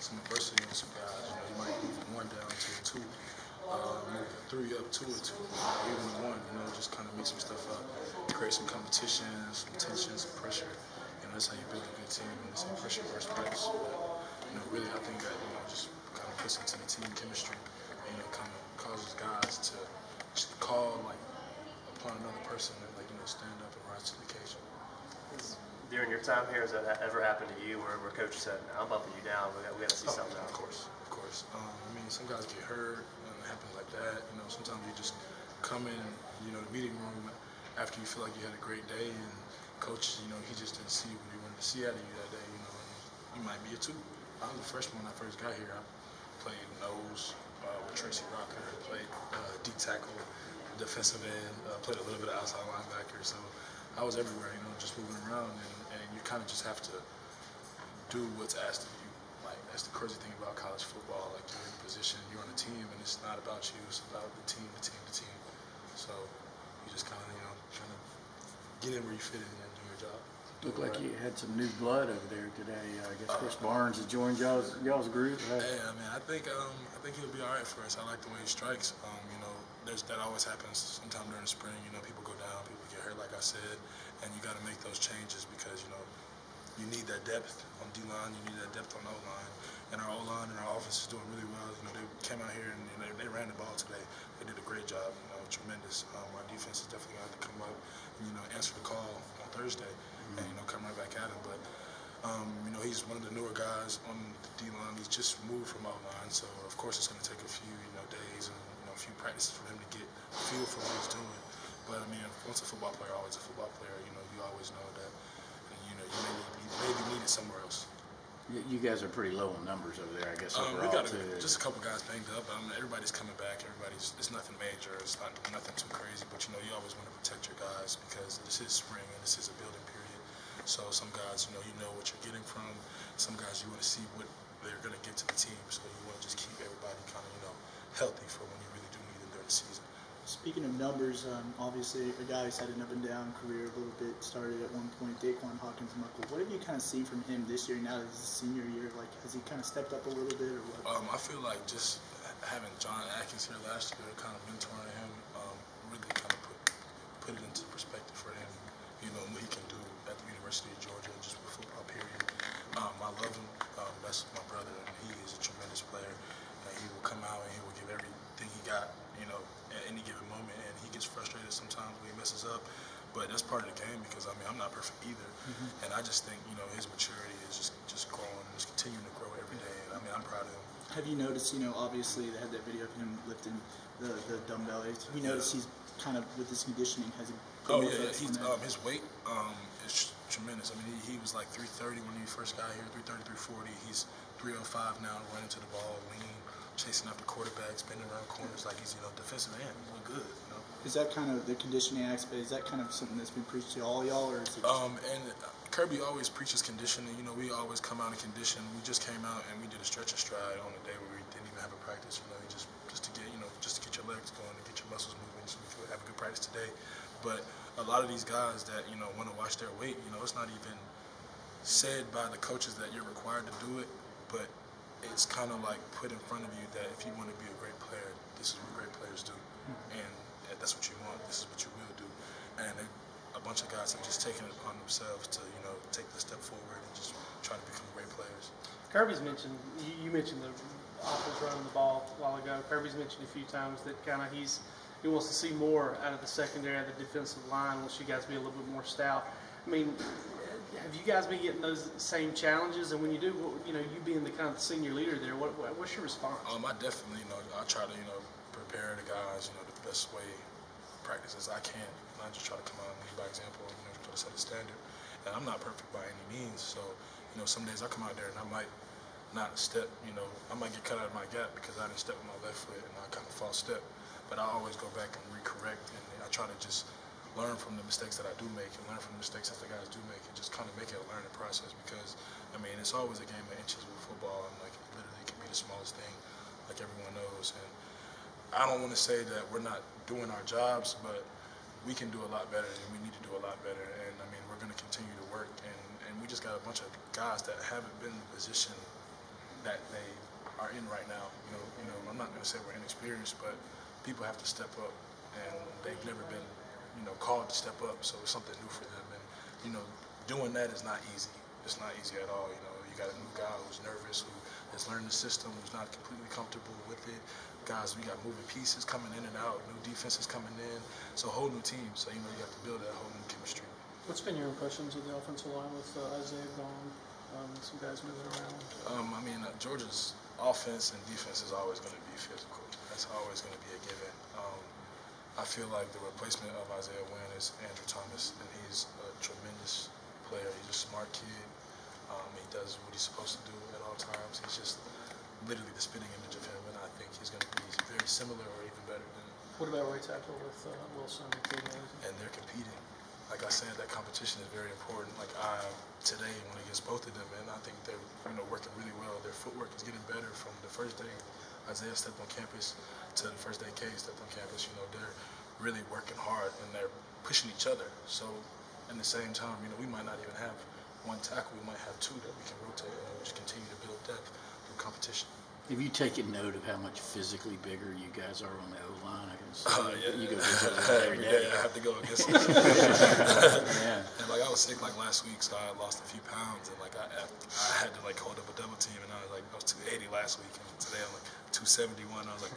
some adversity on some guys. You know, you might move from 1 down to a 2, move the 3 up to a 2, even a 1. You know, just kind of make some stuff up, create some competition, some tension, some pressure. You know, that's how you build a good team. And it's some pressure versus practice. But you know, really, I think that just kind of puts into the team chemistry. And, kind of causes guys to just call upon another person and stand up and rise to the occasion. During your time here, has that ever happened to you where Coach said, "I'm bumping you down. We got to see something else"? Of course. I mean, some guys get hurt and it happens like that. You know, sometimes you just come in, the meeting room after you feel like you had a great day, and Coach, he just didn't see what he wanted to see out of you that day. And you might be a 2. I was a freshman when I first got here. I played nose with Tracy Rocker, played D tackle, defensive end, played a little bit of outside linebacker. So I was everywhere, just moving around, and you kind of just have to do what's asked of you. That's the crazy thing about college football. You're in a position, you're on a team, and it's not about you, it's about the team. So you just kind of, trying to get in where you fit in and do your job. Looked like you had some new blood over there today. I guess Chris Barnes has joined y'all's group. Right? Hey, I think he'll be all right for us. I like the way he strikes. That always happens sometime during the spring. People go down, people get hurt, like I said, and you got to make those changes because you need that depth on D-line, you need that depth on O-line, and our O-line and our offense is doing really well. They came out here and they ran the ball today. They did a great job, tremendous. Our defense is definitely going to have to come up and answer the call on Thursday, and come right back at him. But he's one of the newer guys on the D-line. He's just moved from O-line, so of course it's going to take a few days and a few practices for him to get a feel for what he's doing. But once a football player, always a football player. You always know that you may be needed somewhere else. You guys are pretty low on numbers over there, I guess. We got just a couple guys banged up. Everybody's coming back. It's nothing major. It's not nothing too crazy. But you always want to protect your guys because this is spring and this is a building period. So some guys, you know what you're getting from. Some guys, you want to see what they're going to get to the team. So you want to just keep everybody kind of healthy for when you really do need them during the season. Speaking of numbers, obviously a guy who's had an up-and-down career a little bit, started at one point, Daquan Hawkins-Muckle. What have you kind of seen from him this year now that it's his senior year? Has he kind of stepped up a little bit or what? I feel like just having John Atkins here last year, kind of mentoring him, really kind of put it into perspective for him, what he can do at the University of Georgia, just with football, period. I love him. That's my brother, and he is a tremendous player. He will come out and he will give everything he got, at any given moment, and he gets frustrated sometimes when he messes up, but that's part of the game because I'm not perfect either, and I just think his maturity is just growing, just continuing to grow every day. And I'm proud of him. Have you noticed? Obviously they had that video of him lifting the dumbbell. Have you noticed he's kind of with his conditioning? Has he? His weight is tremendous. He was like 330 when he first got here, 330, 340. He's 305 now, running to the ball, lean, chasing after quarterbacks, bending around corners like he's defensive end. He look good. Is that kind of the conditioning aspect? Is that kind of something that's been preached to all y'all, or is it? And Kirby always preaches conditioning. We always come out and condition. We just came out and we did a stretch and stride on the day where we didn't even have a practice. Just to get just to get your legs going, to get your muscles moving, so we could have a good practice today. But a lot of these guys that want to watch their weight, it's not even said by the coaches that you're required to do it, but it's kind of like put in front of you that if you want to be a great player, this is what great players do, and that's what you want. This is what you will do, and a bunch of guys have just taken it upon themselves to take the step forward and just try to become great players. Kirby's mentioned you mentioned the offense running the ball a while ago. Kirby's mentioned a few times that he wants to see more out of the secondary, the defensive line. Wants you guys to be a little bit more stout. Have you guys been getting those same challenges? And when you do, you being the kind of senior leader there, what's your response? I definitely, I try to, prepare the guys, the best way practice as I can. And I just try to come out and lead by example, try to set a standard. And I'm not perfect by any means, so, some days I come out there and I might not step, I might get cut out of my gap because I didn't step with my left foot and I kind of false step. But I always go back and recorrect, and I try to just learn from the mistakes that I do make and learn from the mistakes that the guys do make and just kind of make it a learning process because, it's always a game of inches with football, and literally it can be the smallest thing, like everyone knows. And I don't want to say that we're not doing our jobs, but we can do a lot better and we need to do a lot better. And we're going to continue to work, and we just got a bunch of guys that haven't been in the position that they are in right now. I'm not going to say we're inexperienced, but people have to step up, and they've never been, called to step up. So it's something new for them, and doing that is not easy. It's not easy at all. You got a new guy who's nervous, who has learned the system, who's not completely comfortable with it. Guys, we got moving pieces coming in and out, new defenses coming in, so a whole new team. So you have to build that whole new chemistry. What's been your impressions of the offensive line with Isaiah gone, some guys moving around? Georgia's offense and defense is always going to be physical. That's always going to be a given. I feel like the replacement of Isaiah Wynn is Andrew Thomas, and he's a tremendous player. He's a smart kid. He does what he's supposed to do at all times. He's just literally the spitting image of him, and I think he's going to be very similar or even better than. What about right tackle with Wilson and Cleveland? And they're competing. Like I said, that competition is very important. Like today went against both of them, and I think they're working really well. Their footwork is getting better from the first day Isaiah stepped on campus to the first day Kay stepped on campus. They're really working hard and they're pushing each other. So in the same time, we might not even have one tackle. We might have two that we can rotate and we just continue to build depth through competition. Have you taken note of how much physically bigger you guys are on the O-line? I can see Yeah. you go against each other Every day I have to go against them. Yeah. And I was sick last week, so I lost a few pounds, and I had to hold up a double team, and I was 280 last week, and today I'm 271. I was like,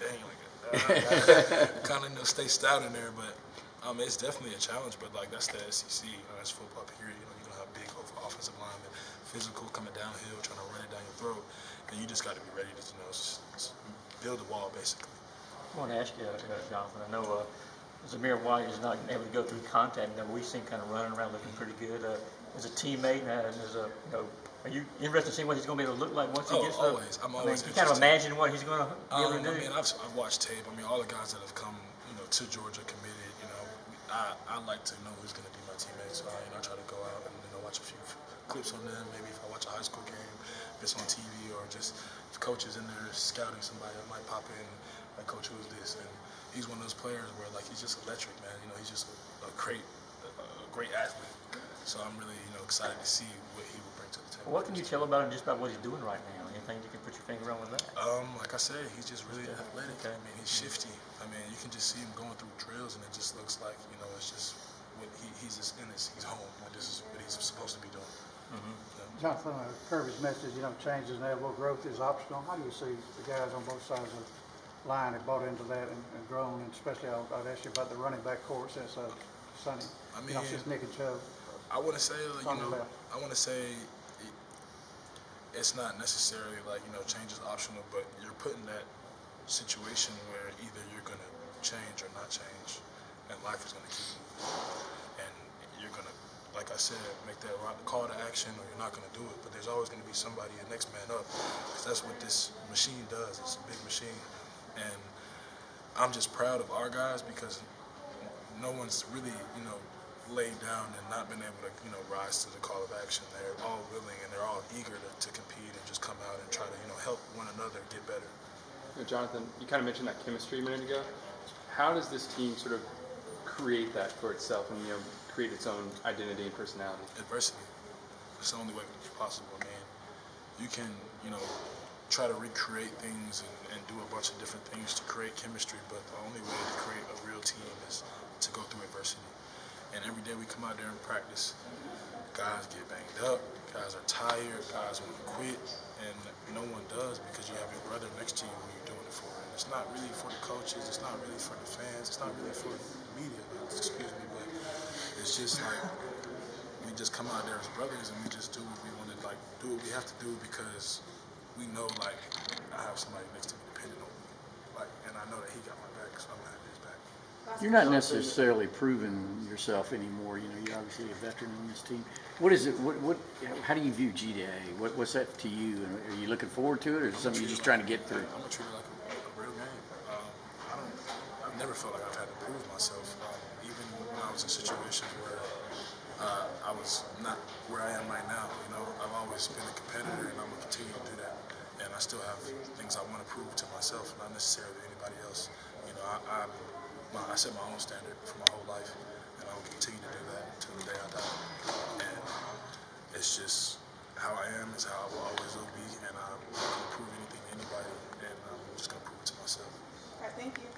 dang, kind of stay stout in there, but it's definitely a challenge. But that's the SEC, that's football period. You're gonna have big offensive linemen, physical coming downhill, trying to run it down your throat, and you just got to be ready to build a wall basically. I want to ask you, Jonathan. I know Zamir White is not able to go through contact. We've seen kind of running around looking pretty good. As a teammate, and are you interested in seeing what he's going to be able to look like once he gets there? Always. I'm always you kind of imagine what he's going to be able to do. I've watched tape. All the guys that have come, to Georgia committed. I like to know who's going to be my teammates. So I try to go out and watch a few clips on them. Maybe if I watch a high school game, if it's on TV, or just if coach is in there scouting somebody, I might pop in. Like, coach, who's this? And he's one of those players where he's just electric, man. He's just a great athlete. So I'm really excited to see what he will bring to the table. What can you tell about him, just about what he's doing right now? Anything you can put your finger on with that? Like I said, he's just really athletic. Okay. He's shifty. You can just see him going through drills, and it just looks like it's just what he's just in he's home. This is what he's supposed to be doing. Jonathan, Kirby's message, change is inevitable, growth is optional. How do you see the guys on both sides of the line have bought into that and grown? And especially, I'd ask you about the running back core since Sonny, since Nick and Chubb. I want to say, it's not necessarily change is optional, but you're put in that situation where either you're going to change or not change, and life is going to keep moving. And you're going to, like I said, make that call to action, or you're not going to do it. But there's always going to be somebody, the next man up, because that's what this machine does. It's a big machine. And I'm just proud of our guys because no one's really, laid down and not been able to, rise to the call of action. They're all willing and they're all eager to compete and just come out and try to, help one another get better. Jonathan, you kind of mentioned that chemistry a minute ago. How does this team sort of create that for itself and, create its own identity and personality? Adversity. It's the only way possible. You can, try to recreate things and do a bunch of different things to create chemistry, but the only way to create a real team is to go through adversity. And every day we come out there and practice, guys get banged up, guys are tired, guys want to quit, and no one does because you have your brother next to you when you're doing it for. And it's not really for the coaches, it's not really for the fans, it's not really for the media, excuse me, but it's just we just come out there as brothers and we just do what we want to do what we have to do because we know I have somebody next to me depending on me. And I know that he got my back, so I'm gonna have his back. You're not necessarily proving yourself anymore. You're obviously a veteran in this team. What is it? How do you view G-Day? What's that to you? And are you looking forward to it, or is it something you're just trying to get through? I'm gonna treat it like a real game. I've never felt like I've had to prove myself. Even when I was in situations where I was not where I am right now. I've always been a competitor, and I'm gonna continue to do that. And I still have things I want to prove to myself, not necessarily anybody else. I set my own standard for my whole life, and I'll continue to do that until the day I die. And it's just how I am is how I will always will be, and I'm going to prove Thank you.